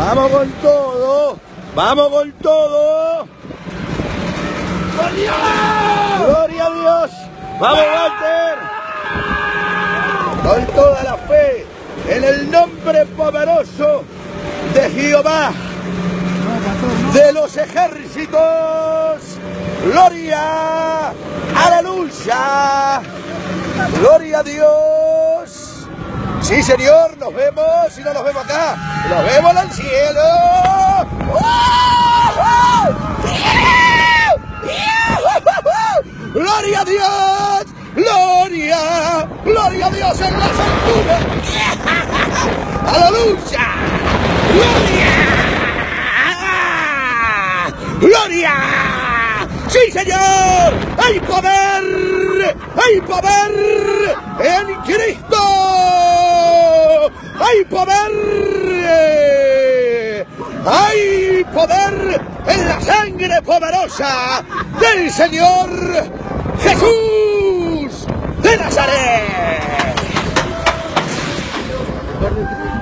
Vamos con todo. Vamos con todo. Gloria a Dios. Vamos, Walter. Con toda la fe en el nombre poderoso de Jehová de los ejércitos. Gloria. Aleluya. Gloria a Dios. Sí, Señor, nos vemos y no nos vemos acá. Nos vemos en el cielo. Gloria a Dios. Gloria. Gloria a Dios en las alturas. Aleluya. Gloria. Gloria. Sí, Señor. Hay poder. Hay poder en Cristo. ¡Hay poder! ¡Hay poder en la sangre poderosa del Señor Jesús de Nazaret!